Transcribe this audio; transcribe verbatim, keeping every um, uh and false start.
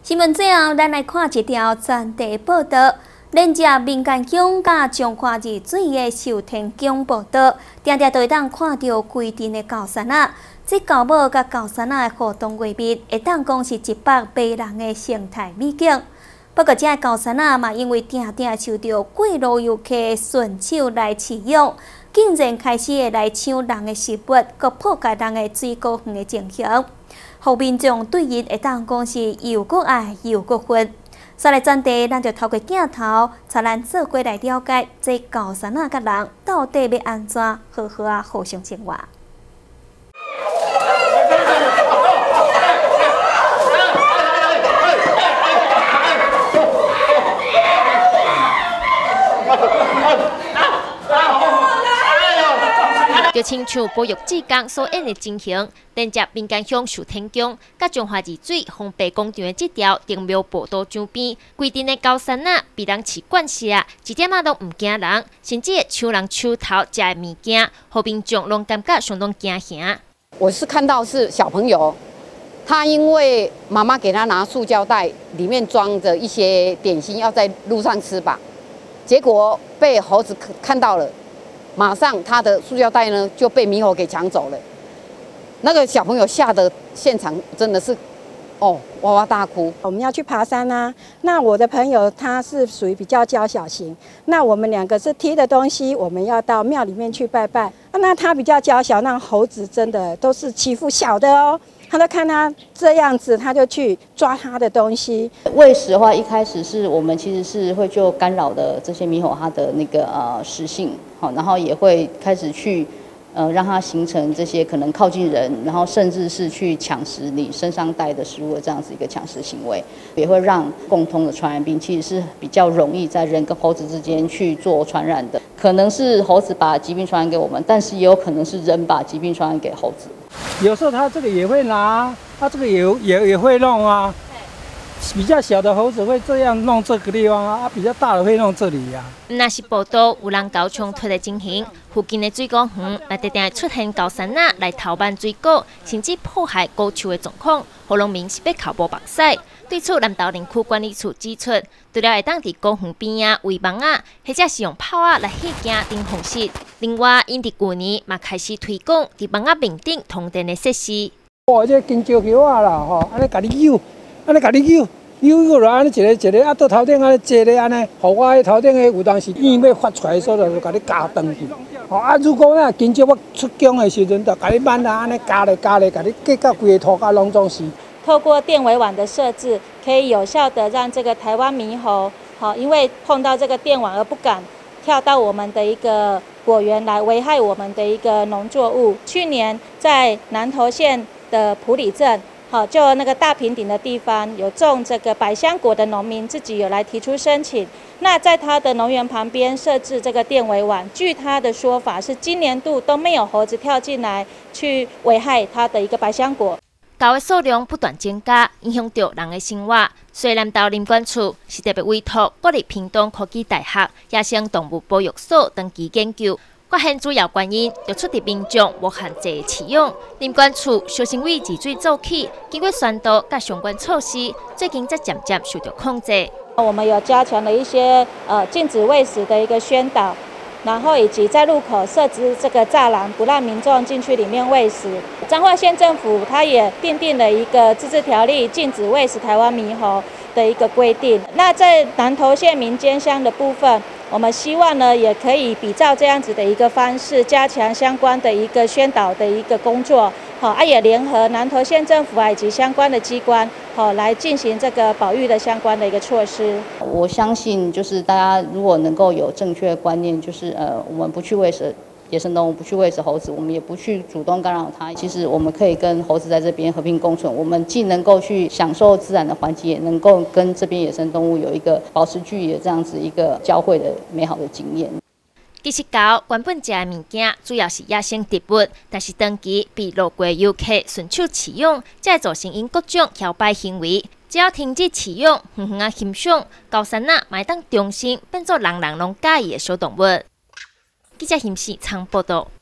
新闻最后，咱来看一条全地报道。连接民间乡甲彰化二水的寿天宫报道，常常都会当看到规定的高山啊。这高帽甲高山啊的互动画面，会当讲是一百八人的生态美景。不过，这高山啊嘛，因为常常受到过路游客顺手来饲养，竟然开始会来抢人的食物，佮破坏人的水果园的情形。互民众对因会当讲是又搁爱又搁恨。所以专题，咱就透过镜头，带咱做伙来了解这高山啊甲人到底要安怎好好啊互相生活。就亲像保育志工所演的情形，连接民间乡寿天宫，甲彰化二水红白广场的这条丁庙步道周边，规定的高山啊，被人饲惯势啊，一点仔都唔惊人，甚至会抢人手头食的物件，互民众拢感觉相当惊吓。 我是看到是小朋友，他因为妈妈给他拿塑胶袋，里面装着一些点心，要在路上吃吧，结果被猴子看到了。马上他的塑胶袋呢就被猕猴给抢走了，那个小朋友吓得现场真的是，哦，哇哇大哭。 我们要去爬山啊，那我的朋友他是属于比较娇小型，那我们两个是提的东西，我们要到庙里面去拜拜。那他比较娇小，那猴子真的都是欺负小的哦。他就看他这样子，他就去抓他的东西。 喂食的话，一开始是我们其实是会就干扰的这些猕猴它的那个呃食性，好，然后也会开始去呃让它形成这些可能靠近人，然后甚至是去抢食你身上带的食物的这样子一个抢食行为，也会让共通的传染病其实是比较容易在人跟猴子之间去做传染的。可能是猴子把疾病传染给我们，但是也有可能是人把疾病传染给猴子。 有时候他这个也会拿，他这个也也也会弄啊。比较小的猴子会这样弄这个地方啊，啊比较大的会弄这里呀、啊。 若是报道有人高冲突的情形，附近的水果园也常常出现高山仔来偷办水果，甚至破坏果树的状况，互农民是要靠无目屎。对此，南投林区管理处指出，除了会当伫果园边啊围网啊，或者是用炮啊来吓惊等方式。另外，因伫旧年嘛开始推广伫网仔面顶通电的设施。 哦，这金蕉叶啊啦，吼，安尼甲你扭，安尼甲你扭。扭扭落安尼一个一个，啊，到头顶安尼坐咧安尼，互我迄头顶诶有当时烟要发出来的时候，就甲你夹断去。吼啊，如果咱今朝要出宫的时阵，就甲你慢啊安尼夹咧夹咧，甲你夹到规个涂骹拢总是。 透过电围网的设置，可以有效的让这个台湾猕猴，好，因为碰到这个电网而不敢跳到我们的一个果园来危害我们的一个农作物。去年在南投县的埔里镇。好，就那个大平顶的地方有种这个百香果的农民自己有来提出申请，那在他的农园旁边设置这个电围网，据他的说法是今年度都没有猴子跳进来去危害他的一个百香果。 狗的数量不断增加，影响到人的生活。所以南投林管处是特别委托国立屏东科技大学野生动物保育所长期研究。发现主要原因就出伫民众无限制的饲养。林管处小心为治水做起，经过宣导甲相关措施，最近才渐渐受到控制。 我们有加强了一些呃禁止喂食的一个宣导，然后以及在路口设置这个栅栏，不让民众进去里面喂食。彰化县政府它也订定了一个自治条例，禁止喂食台湾猕猴的一个规定。那在南投县民间乡的部分，我们希望呢，也可以比照这样子的一个方式，加强相关的一个宣导的一个工作。好，啊也联合南投县政府啊以及相关的机关，好来进行这个保育的相关的一个措施。 我相信，就是大家如果能够有正确的观念，就是呃，我们不去喂食野生动物，不去喂食猴子，我们也不去主动干扰它。其实我们可以跟猴子在这边和平共存，我们既能够去享受自然的环境，也能够跟这边野生动物有一个保持距离的这样子一个交汇的美好的经验。 其实狗原本食的物件主要是野生植物，但是长期被路过游客顺手饲养，才会造成因各种摇摆行为。只要停止饲养，远远啊欣赏，高山仔嘛会当重新变作人人拢介意的小动物。记者嫌时常报道。